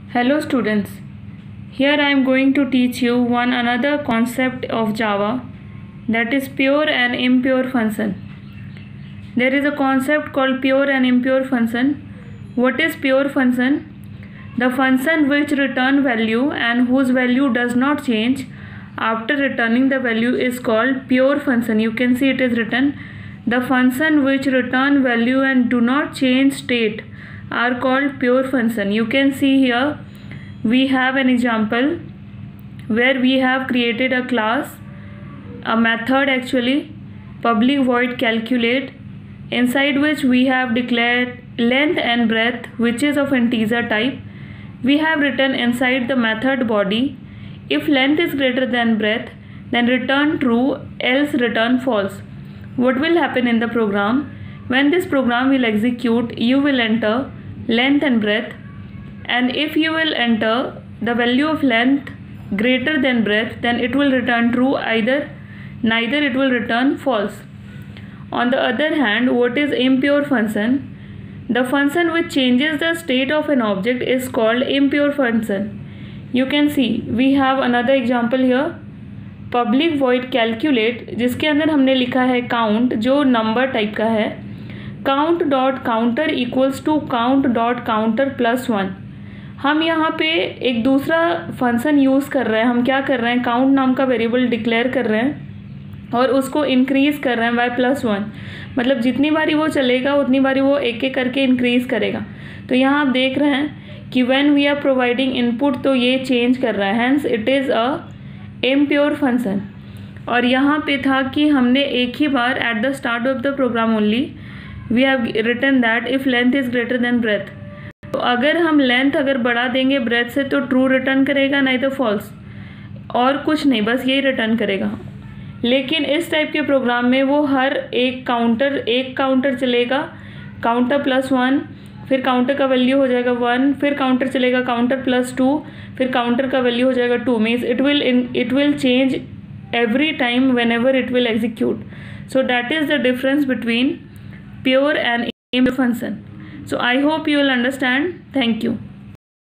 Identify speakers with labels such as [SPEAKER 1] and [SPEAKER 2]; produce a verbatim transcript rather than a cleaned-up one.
[SPEAKER 1] Hello students, here I am going to teach you one another concept of Java, that is pure and impure function. There is a concept called pure and impure function. What is pure function? The function which return value and whose value does not change after returning the value is called pure function. You can see it is written, the function which return value and do not change state are called pure function. You can see here we have an example where we have created a class, a method actually, public void calculate, inside which we have declared length and breadth which is of integer type. We have written inside the method body, if length is greater than breadth, then return true, else return false. What will happen in the program? When this program will execute, you will enter length and breadth, and if you will enter the value of length greater than breadth, then it will return true, either neither it will return false. On the other hand, what is impure function? The function which changes the state of an object is called impure function. You can see we have another example here, public void calculate, जिसके अंदर हमने लिखा है count, जो number type का है, count dot counter equals to count dot counter plus one. हम यहाँ पे एक दूसरा फंक्शन यूज़ कर रहे हैं. हम क्या कर रहे हैं, काउंट नाम का वेरिएबल डिक्लेयर कर रहे हैं और उसको इंक्रीज़ कर रहे हैं बाय प्लस वन. मतलब जितनी बारी वो चलेगा उतनी बारी वो एक एक करके इंक्रीज़ करेगा. तो यहाँ आप देख रहे हैं कि when we are providing input तो ये चेंज कर रहा है, hence it is a impure function. और यहाँ पे था कि हमने एक ही बार at the start of the program only we have written that if length is greater than breadth. तो अगर हम लेंथ अगर बढ़ा देंगे ब्रेथ से तो ट्रू रिटर्न करेगा, नहीं तो फॉल्स, और कुछ नहीं, बस यही रिटर्न करेगा. लेकिन इस टाइप के प्रोग्राम में वो हर एक काउंटर एक काउंटर चलेगा, काउंटर प्लस वन, फिर काउंटर का वैल्यू हो जाएगा वन, फिर काउंटर चलेगा काउंटर प्लस टू, फिर काउंटर का वैल्यू हो जाएगा two. Means it will it will change every time whenever it will execute. So that is the difference between pure and impure function. So I hope you will understand. Thank you.